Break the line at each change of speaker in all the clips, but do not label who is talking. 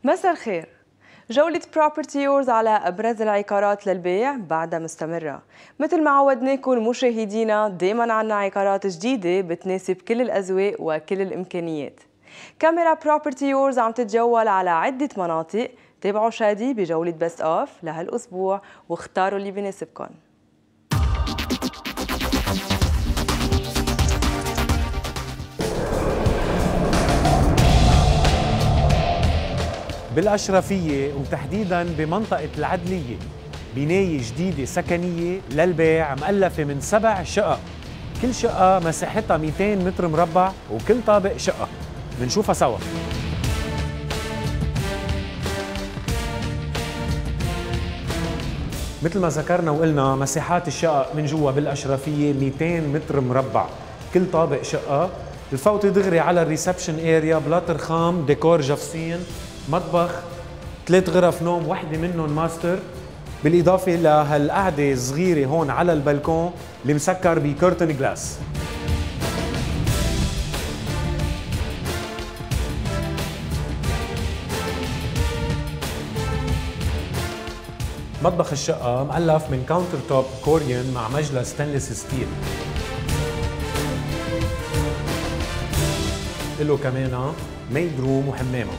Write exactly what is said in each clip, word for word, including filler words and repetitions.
مساء الخير. جولة بروبرتي يورز على أبرز العقارات للبيع بعدها مستمرة. مثل ما عودناكم مشاهدينا، دايما عنا عقارات جديدة بتناسب كل الأذواق وكل الإمكانيات. كاميرا بروبرتي يورز عم تتجول على عدة مناطق. تابعوا شادي بجولة بيست أوف لهالأسبوع واختاروا اللي بيناسبكم.
بالأشرفية وتحديداً بمنطقة العدلية بناية جديدة سكنية للبيع مؤلفة من سبع شقق، كل شقة مساحتها مئتين متر مربع وكل طابق شقة. بنشوفها سوا. مثل ما ذكرنا وقلنا مساحات الشقق من جوا بالأشرفية مئتين متر مربع، كل طابق شقة. الفوتي دغري على الريسبشن اريا، بلاطر خام، ديكور جفسين، مطبخ، ثلاث غرف نوم وحده منهم ماستر، بالاضافه لهالقعده الصغيره هون على البلكون اللي مسكر بكرتن جلاس. مطبخ الشقه مؤلف من كاونتر توب كوريان مع مجلس ستانلس ستيل. له كمان ميد روم وحمامه.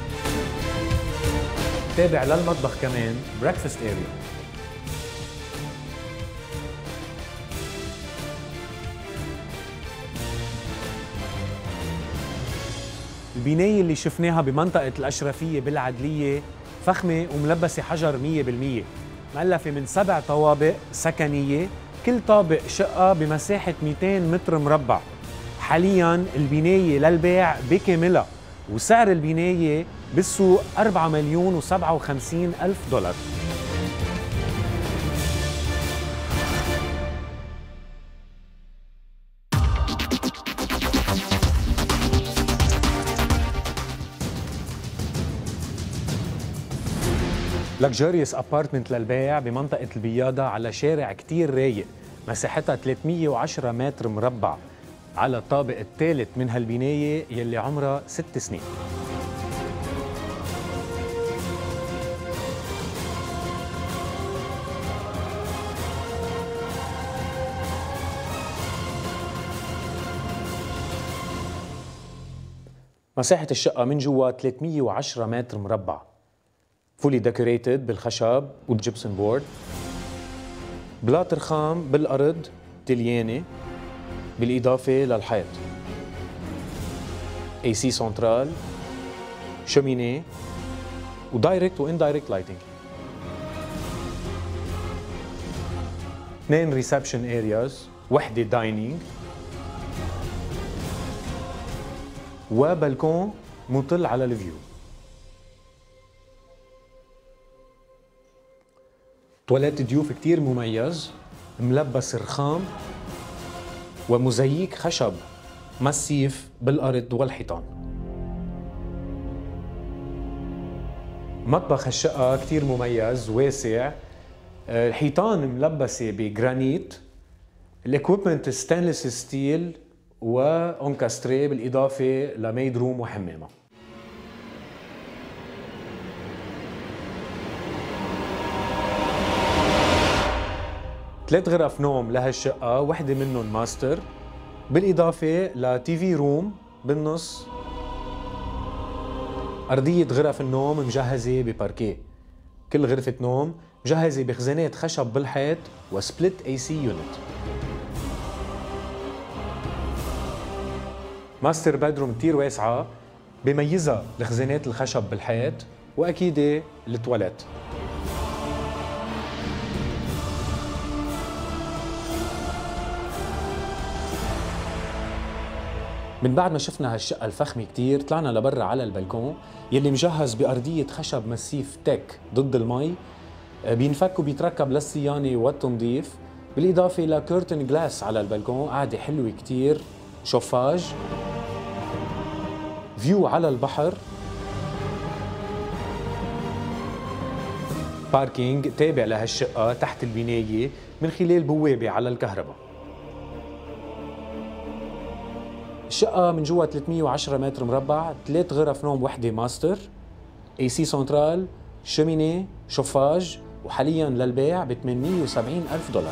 تابع للمطبخ كمان بريكفاست اريا. البناية اللي شفناها بمنطقة الأشرفية بالعدلية فخمة وملبسة حجر مية بالمية، مؤلفة من سبع طوابق سكنية، كل طابق شقة بمساحة مئتين متر مربع. حالياً البناية للبيع بكاملها، وسعر البناية بالسوق أربعة مليون وسبعة وخمسين ألف دولار. لكجوريوس ابارتمنت للبيع بمنطقة البياضة على شارع كتير رايق، مساحتها ثلاثمئة وعشرة متر مربع، على الطابق الثالث من هالبناية يلي عمرها ست سنين. مساحة الشقة من جوا ثلاثمئة وعشرة متر مربع، فولي ديكوريتد بالخشب والجبسن بورد، بلاطر خام بالأرض تليانة بالإضافة للحيط، اي سي سنترال، شومينيه، ودايركت واندايركت لايتنج. اثنين ريسبشن ارياز، وحدة دايننج، وبلكون مطل على الفيو. تواليت ضيوف كتير مميز، ملبس رخام ومزيك خشب مسيف بالأرض والحيطان. مطبخ الشقة كتير مميز واسع، الحيطان ملبسة بجرانيت، الاكويبمنت ستانلس ستيل وانكاستري بالإضافة لميد روم وحمامة. ثلاث غرف نوم لهالشقة، وحدة منهم ماستر، بالإضافة لتي في روم بالنص. أرضية غرف النوم مجهزة بباركيه، كل غرفة نوم مجهزة بخزانات خشب بالحيط وسبلت اي سي يونت. ماستر بيدروم كتير واسعة بميزها الخزانات الخشب بالحيط وأكيد التواليت. من بعد ما شفنا هالشقة الفخمة كتير، طلعنا لبرا على البلكون يلي مجهز بأرضية خشب مسيف تك ضد المي، بينفك وبيتركب للصيانة والتنظيف، بالإضافة لكورتن جلاس على البلكون، قاعدة حلوة كتير، شوفاج، فيو على البحر، باركينج تابع لهالشقة تحت البناية من خلال بوابة على الكهرباء. الشقة من جوا ثلاثمئة وعشرة متر مربع، ثلاث غرف نوم وحدة ماستر، اي سي سنترال، شمينيه، شوفاج، وحاليا للبيع ب ثمانمئة وسبعين ألف دولار.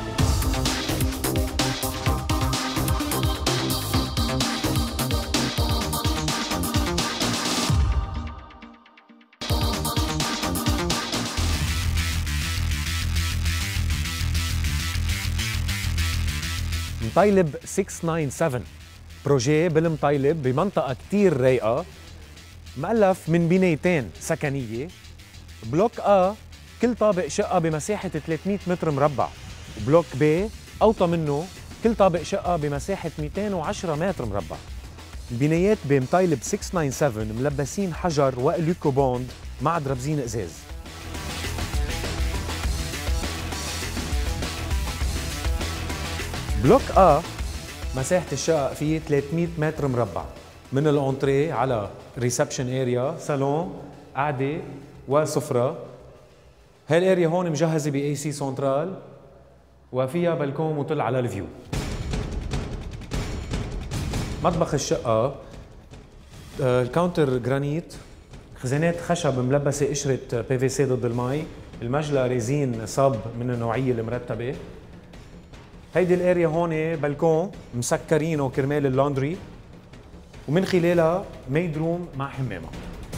مطيلب ستة تسعة سبعة بروجي بالمطيلب بمنطقة كتير رايقة، مؤلف من بنايتين سكنية. بلوك A كل طابق شقة بمساحة ثلاثمئة متر مربع، وبلوك B أوطى منه كل طابق شقة بمساحة مئتين وعشرة متر مربع. البنايات بمطيلب ستة تسعة سبعة ملبسين حجر وإليكو بوند مع دربزين إزاز. بلوك A مساحة الشقق فيه ثلاثمئة متر مربع، من الأونتري على ريسبشن اريا، صالون، قعدة وسفرة. هاي الاريا هون مجهزة ب اي سي سنترال وفيها بلكون مطل على الفيو. مطبخ الشقة الكاونتر جرانيت، خزانات خشب ملبسة قشرة بي في سي ضد المي، المجلة ريزين صب من النوعية المرتبة. هيدي الاريا هون بلكون مسكرينه كرمال اللوندري، ومن خلالها ميد روم مع حمامة.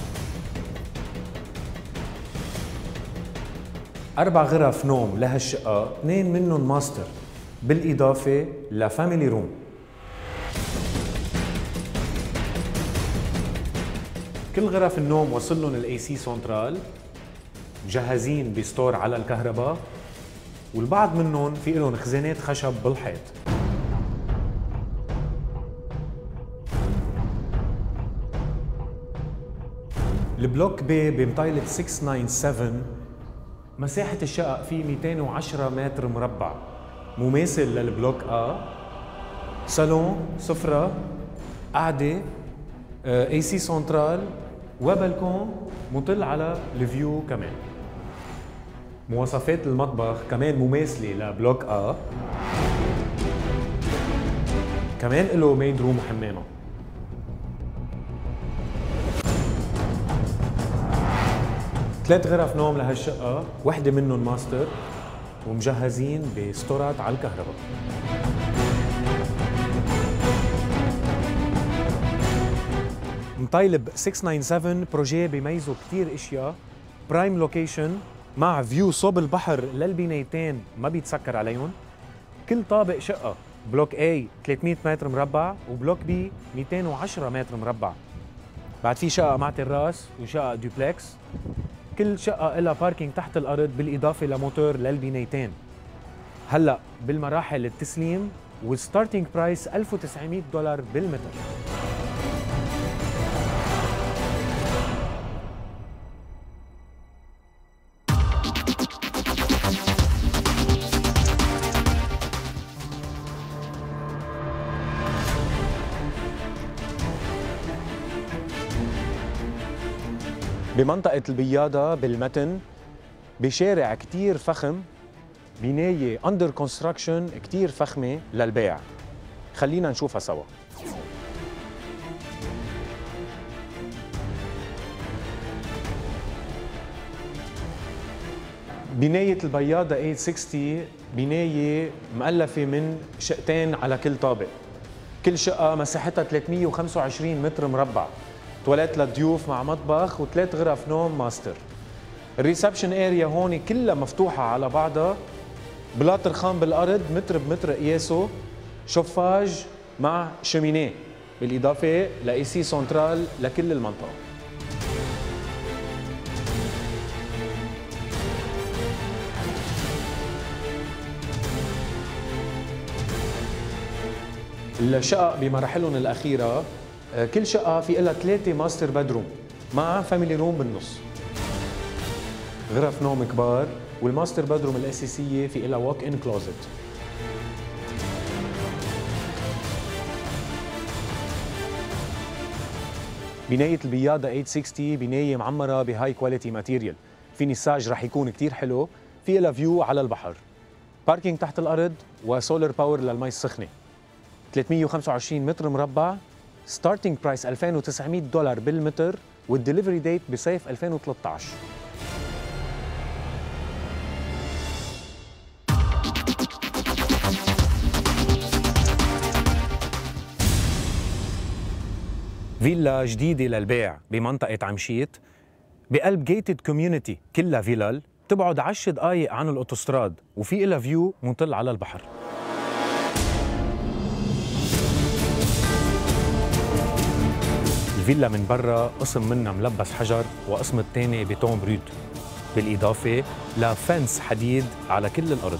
أربع غرف نوم لهالشقة، اثنين منهم ماستر، بالإضافة لفاميلي روم. كل غرف النوم وصل لهم الاي سي سنترال، مجهزين بستور على الكهرباء، والبعض منهم في لهم خزانات خشب بالحيط. البلوك بي بمطيلب ستة تسعة سبعة مساحة الشقق فيه مئتين وعشرة متر مربع، مماثل للبلوك A. صالون، سفرة، قعدة، اي سي سنترال وبلكون مطل على الفيو كمان. مواصفات المطبخ كمان مماثلة لبلوك A، كمان له ميد روم وحمامة. ثلاث غرف نوم لهالشقة، وحدة منهم ماستر، ومجهزين بستورات على الكهرباء. مطيلب ستة تسعة سبعة بروجي بيميزوا كتير اشياء، برايم لوكيشن مع فيو صوب البحر للبنايتين ما بيتسكر عليهم. كل طابق شقة، بلوك A ثلاثمئة متر مربع وبلوك B مئتين وعشرة متر مربع. بعد في شقة مع تراس وشقة دوبلكس. كل شقة لها باركينج تحت الأرض بالإضافة لموتور للبنايتين. هلأ بالمراحل التسليم، والستارتينج برايس ألف وتسعمئة دولار بالمتر. بمنطقة البياضة بالمتن، بشارع كتير فخم، بناية اندر كونستراكشن كتير فخمة للبيع. خلينا نشوفها سوا. بناية البياضة ثمانمئة وستين بناية مؤلفة من شقتين على كل طابق. كل شقة مساحتها ثلاثمئة وخمسة وعشرين متر مربع، تواليت للضيوف مع مطبخ وثلاث غرف نوم ماستر. الريسبشن اريا هون كلها مفتوحة على بعضها، بلاط رخام بالأرض متر بمتر قياسه، شوفاج مع شمينيه، بالإضافة لإي سي سنترال لكل المنطقة. الشقق بمراحلهم الأخيرة، كل شقة في لها ثلاثة ماستر بدروم مع فاميلي روم بالنص. غرف نوم كبار، والماستر بدروم الأساسية في لها ووك إن كلوزت. بناية البياضة ثمانمئة وستين بناية معمرة بهاي كواليتي ماتيريال، في نساج رح يكون كتير حلو، في لها فيو على البحر، باركينج تحت الأرض وسولار باور للمي السخنة. ثلاثمئة وخمسة وعشرين متر مربع، ستارتينج برايس ألفين وتسعمئة دولار بالمتر، والدليفري ديت بصيف ألفين وثلاثة عشر. فيلا جديدة للبيع بمنطقة عمشيت بقلب جيتد كوميونيتي كلها فيلل، تبعد عشر دقايق عن الاوتوستراد وفي لها فيو مطل على البحر. الفيلا من برا قسم منها ملبس حجر وقسم الثاني بيتون بروت، بالإضافة لفنس حديد على كل الأرض.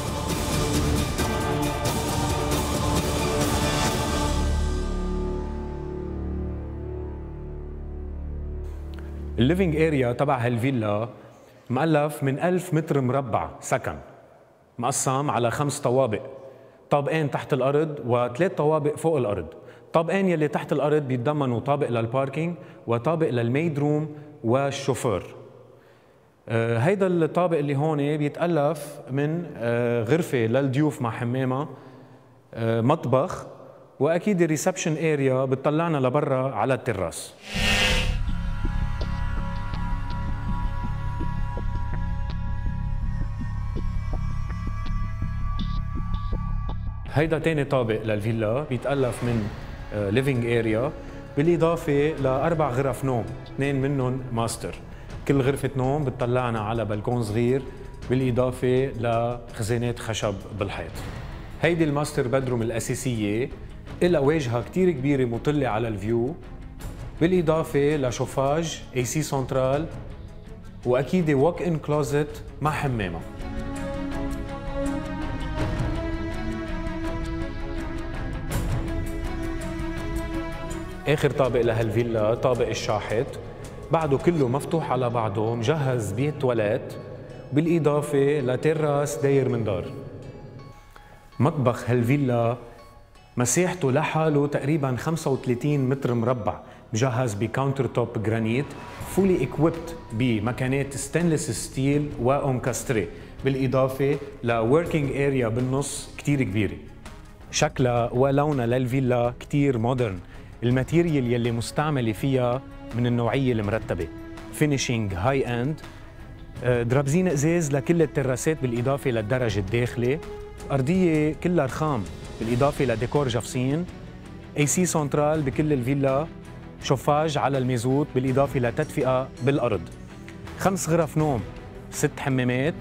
الليفينج اريا تبع هالفيلا مؤلف من ألف متر مربع سكن، مقسم على خمس طوابق، طابقين تحت الأرض وثلاث طوابق فوق الأرض. طابقين يلي تحت الأرض بيتضمنوا طابق للباركينج وطابق للميد روم والشوفير. آه هيدا الطابق اللي هون بيتألف من آه غرفة للضيوف مع حمامة، آه مطبخ، وأكيد الريسبشن اريا بتطلعنا لبرا على التراس. هيدا تاني طابق للفيلا بيتألف من ليفينج اريا بالإضافة لأربع غرف نوم، اثنين منهم ماستر. كل غرفة نوم بتطلعنا على بلكون صغير بالإضافة لخزانات خشب بالحيط. هيدي الماستر بدروم الأساسية إلها واجهة كتير كبيرة مطلة على الفيو، بالإضافة لشوفاج اي سي سنترال، وأكيد ووك ان كلوزت مع حمامة. آخر طابق لهالفيلا طابق الشاحط، بعده كله مفتوح على بعضه، مجهز بيه تواليت بالإضافة لتراس داير من دار. مطبخ هالفيلا مساحته لحاله تقريباً خمسة وثلاثين متر مربع، مجهز بكاونتر توب جرانيت، فولي اكويبت بمكانات ستانلس ستيل وأونكاستري، بالإضافة لوركينج اريا بالنص كتير كبيرة. شكلها ولونها للفيلا كتير مودرن، الماتيريال يلي مستعملة فيها من النوعية المرتبة، فينيشينج هاي اند، درابزين ازاز لكل التراسات بالإضافة للدرج الداخلي، أرضية كلها رخام بالإضافة لديكور جفسين، اي سي سنترال بكل الفيلا، شوفاج على الميزوت بالإضافة لتدفئة بالأرض. خمس غرف نوم، ست حمامات،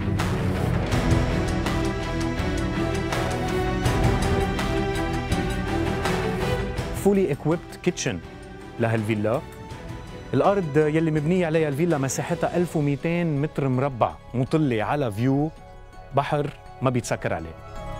فولي equipped كيتشن لهالفيلا. الأرض يلي مبنية عليها الفيلا مساحتها ألف ومئتين متر مربع، مطلة على فيو بحر ما بيتسكر عليه.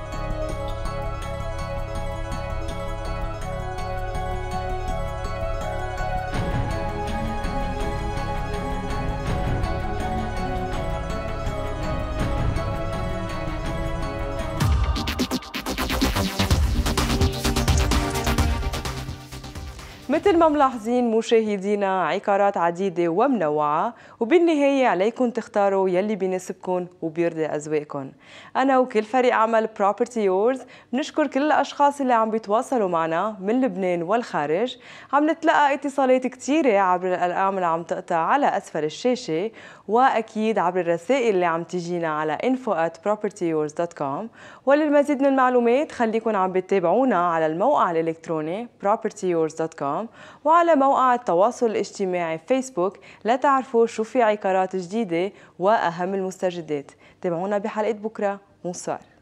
مثل ما ملاحظين مشاهدينا، عقارات عديدة ومنوعة، وبالنهاية عليكم تختاروا يلي بيناسبكم وبيرضي أذواقكم. أنا وكل فريق عمل Property Yours بنشكر كل الأشخاص اللي عم بيتواصلوا معنا من لبنان والخارج. عم نتلقى اتصالات كتيرة عبر الأرقام اللي عم تقطع على أسفل الشاشة، وأكيد عبر الرسائل اللي عم تجينا على info at property yours dot com. وللمزيد من المعلومات خليكن عم بتتابعونا على الموقع الإلكتروني property yours dot com وعلى موقع التواصل الاجتماعي فيسبوك لتعرفوا شو في عقارات جديدة وأهم المستجدات. تابعونا بحلقة بكرة. بونسوار.